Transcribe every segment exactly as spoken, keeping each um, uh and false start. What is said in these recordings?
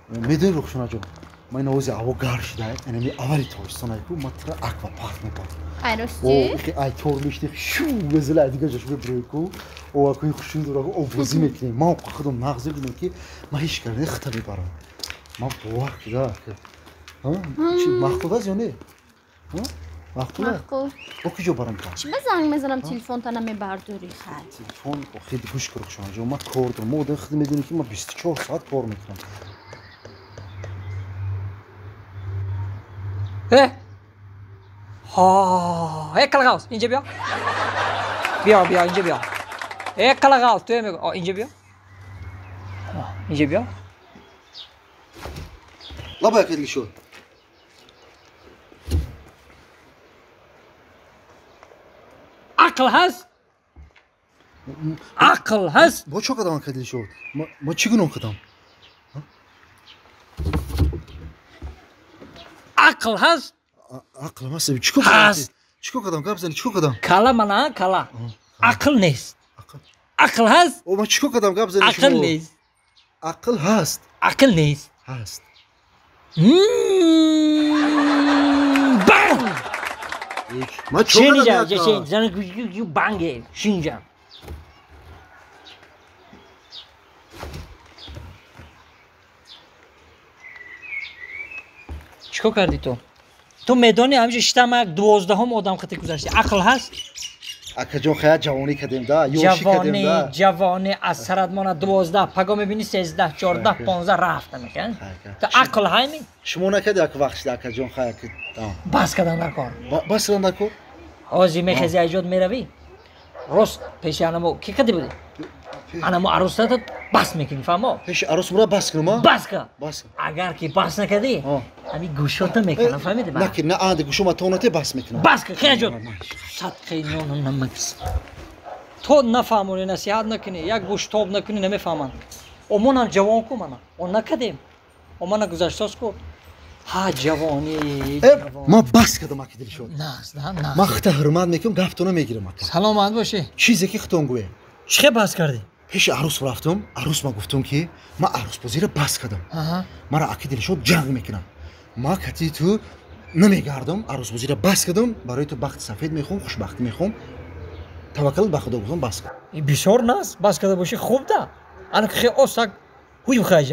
میدونی رخشان جان ما این اوزی هوا گرم شده اینمی اولی تابستان کو ما تر اکوا پارک میکنم عروسی خیلی ایتور میشته شو بزله دیگه جاش ببری کو او اکوی خوشین داره او بازی میکنیم ما خودم مغزی بدم که ما هیچ کاری خطر میبرم ما باور کجا ها چی مخطوط است یا نه ها مخطوط با کجا برام کن چی بزنگ میزنم تلفن تا نمیبرداری خال تلفن خیلی گوش کن رخشان جان ما کار دارم ما خود میدونی که ما بیست و چهار ساعت کار میکنم اه ها ای کلاغاوس اینجا بیا بیا بیا اینجا بیا ای کلاغاوس تو میگو اینجا بیا اینجا بیا لابا کلی شو عقل هست عقل هست با چه قدم کلی شو ما ما چی گناه کردم عقل هست عقل ما سبی چیکار کردم چیکار کردم قبل زنی چیکار کردم کلا منا کلا عقل نیست عقل هست او ما چیکار کردم قبل زنی عقل نیست عقل هست عقل نیست هست بانگ ما چیکار کردم کردم زن بانگ شینجام چیکار کردی تو تو میدانی همیشه شتم دوازدهم آدم خطی گذاشتی عقل هست اکا جون خیلی جوانی کردیم دا یوشی کردیم دا جوانی جوانی از سرت مانا دوازده پگاه میبینی سیزده چارده پانزده رفته میکن تو عقل همی شما نکردی اکا وقت شده اکا جون خیلی بس کردن نکن بس کردن نکن آزی میخیزی ایجاد میروی راست پیش انمو کی کردی بودی انمو عروستا بس میکنی فهمو پیش عروس مرا بس کنم ها بس کن بس اگر کی بس نکردی همی گوشوتا میکنم فهمیدی با نکن نه آنده گوشو ما تونتی بس میکنم بس کن خیلی جد صدقه نون و نمکس تو نفهمونی نصیحت نکنی یک گوش تاب نکنی نمیفهمن امون جوان کو منا اون نکردیم امون گذشتاس کو ها جوانی ما بس کردم اکی دل شد نه نه ما خطا حرمت میکنم گفتونو میگیرم اکا سلامت باشی چیزی که خطون گوه چه بس کردی پیش عروس رفتم عروس ما گفتم که ما عروس بازی را بس کردم مرا اکی دل شد جنگ میکنم ما کتی تو نمیگردم عروس بازی را بس کردم برای تو بخت سفید میخوام خوشبختی میخوام توکل به خدا گفتم بس کن این بسیار ناس بس کرده باشی خوب ده انا که خیلی اوساک هوی خیجه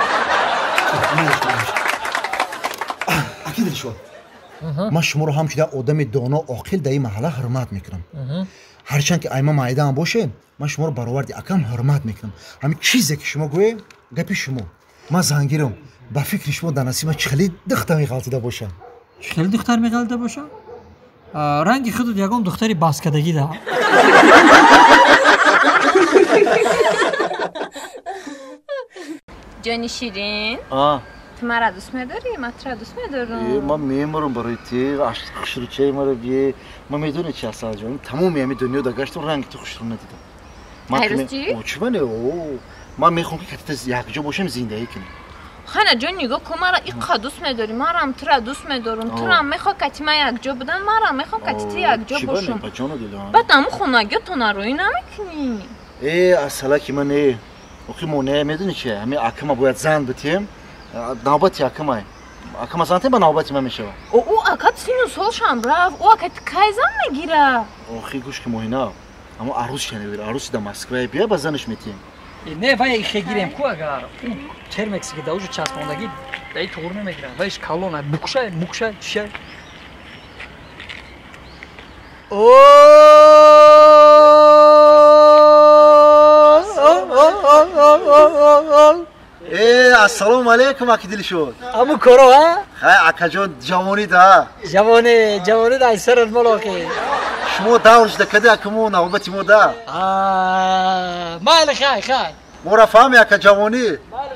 اکی دل شد ما شما رو همچنین آدم دانا عاقل در این محله حرمت میکنم هرچند که ایما معده هم باشه من شما رو برآورد اکم حرمت میکنم همین چیزی که شما گویی گپی شما ما زنگیرم با فکر شما در نصیب چخلی دختر میغلطیده باشه چخلی دختر میغلطیده باشه رنگی خودت یگان دختری بس کردگی ده جانی شیرین آه تو مرا دوست میداری من تو را دوست میدارم ما میمرم برای تی خشروچه مرا بیه ما میدونی چی هست جان تمام یمی دنیا دا گشتم رنگ تو خوش رو ندیدم هیروز چی؟ او چی بنه او ما میخوام که کتت یک جا باشم زندگی کنیم خانه جان نگاه کن مرا اینقدر دوست میداری من هم تو را دوست میدارم تو را میخواد کتی من یک جا بدن من را میخوام کتی تو یک جا باشم بعد همون خونگی تو نروی نمیکنی ای اصلا که من ای اوکی مونه میدونی چیه همین اکما باید زن بتیم نوبتی اکمای اکما زنته با نوبتی من میشه او او اکات سینو سالشم رفت او اکات کی زن میگیره اوخی گوش که موهینا اما عروس شنه بیر عروسی دا مسکوه بیا با زنش میتیم نه وای ایخه گیریم کو اگر اون ترمکسی که داوجو چسباندگی دای طور نمیگیرن وایش کالونه بوکشه بوکشه چیه ای السلام علیکم اکی دل شد امو کرو ها خیلی اکا جان جوانی دا جوانی جوانی دا سر الملاقی شما داورش دا کده اکمو نوبتی مو دا مال خای خای مورا فهمی اکا جوانی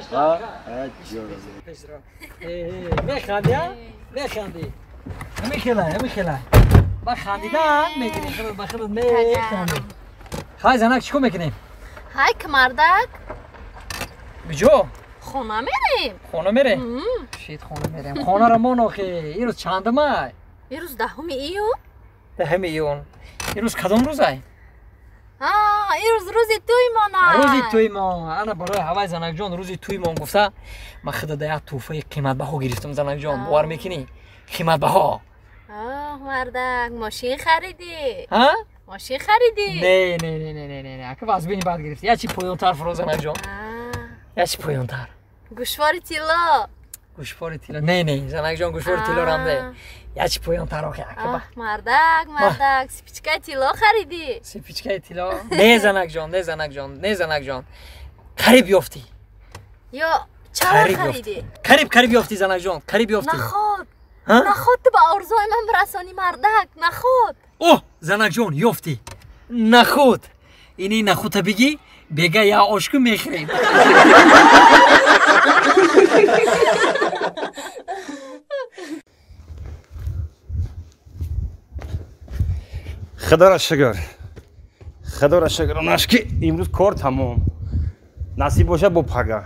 میخندی ها میخندی میخلا میخلا با خندیدن میکنی خیلی با خیلی میخندی خای زنک چیکو میکنیم های کمردک بجو خونه میریم خونه میره شید خونه میریم خونه رو مانو که این روز چندمه این روز دهم ایون دهم ایون این روز کدام روز ای آه این روز روزی توی مانه روزی توی ما انا برای هوای زنک جان روزی توی ما گفته من خدا ده توفه قیمت بها گرفتم زنک جان باور میکنی قیمت بها آه مردک ماشین خریدی ها ماشین خریدی نه نه نه نه نه نه که واس بینی بعد گرفتی یا چی پویونتر فروز زنک جان یا چی پویونتر گوشوار تیلا گوشوار تیلا نه نه زنک جان گوشوار تیلا رم ده یا چی پویونتر آخه آه مردک مردک سپیچکای تیلا خریدی سپیچکای تیلا نه زنک جان نه زنک جان نه زنک جان قریب یافتی یا چرا خریدی قریب قریب یافتی زنک جان قریب یافتی نخود نخود تو به آرزوی من برسانی مردک نخود اوه زنک جان یافتی نخود اینی نخود بگی بگه یا عشق میخریم خدا را شکر خدا را شکر اوناش که امروز کار تمام نصیب باشه با پگه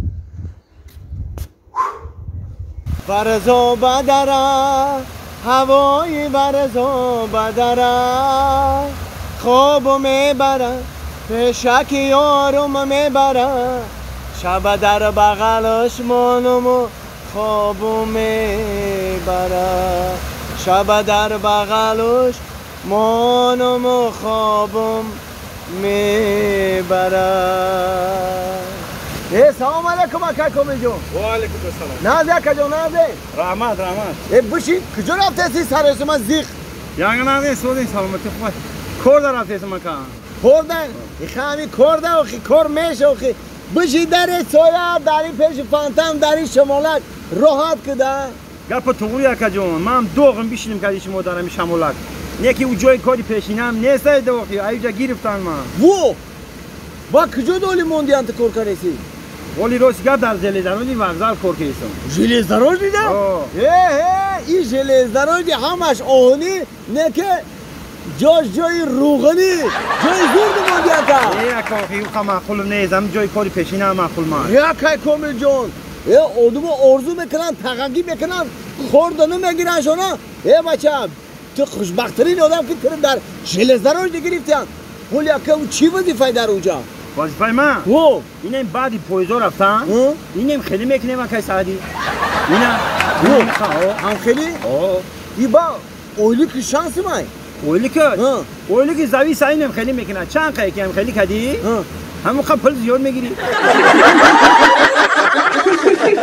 برزو بدره هوای برزو بدره خواب میبره پیشک یارم میبره شب در بغلش مانم خواب میبره شب در بغلش مانم خوابم میبره سلام علیکم اکا کمی جون و علیکم السلام نازی اکا جون نازی رحمت رحمت بشین کجا رفته سی سرش من زیخ یعنی نازی سودین سلامتی خواه کار در رفته من کن خوردن ایخه همی کرده و خی کار میشه و خی بشی در سویا داری پیش فانتم داری شمالک راحت کده گپ توری اکا جون من دوغم بیشیدم که شما دارم شمالک نیکی او جای کاری پیشینم نیست دوخی ایجا گرفتن من وو با کجا دولی موندی انت کار کنیسی ولی روز گپ در ژلزرانی وغزال کار کردم ژلزران دیده اه این ژلزران دی همش آهنی نه که جاش جای روغنی جای زورد موندی انت ای اکا خیلی خواهم معقول نیزم جای کاری پیشینم معقول من یا که کامل جون ای آدم آرزو میکنن تقنگی میکنن خوردنو میگیرن شونا ای بچه تو خوشبخترین آدم که تر در ژلزران دی گرفتن ولی اکا او چی وظیفه در اونجا وظیفه من او اینم بعدی پویزو رفتن اینم خیلی میکنه من که سعدی اینا او هم خیلی ای با اولی که شانس مای اولی که اولی که زوی سعینم خیلی میکنه چند خیلی که هم خیلی کدی همون خب پل زیاد میگیری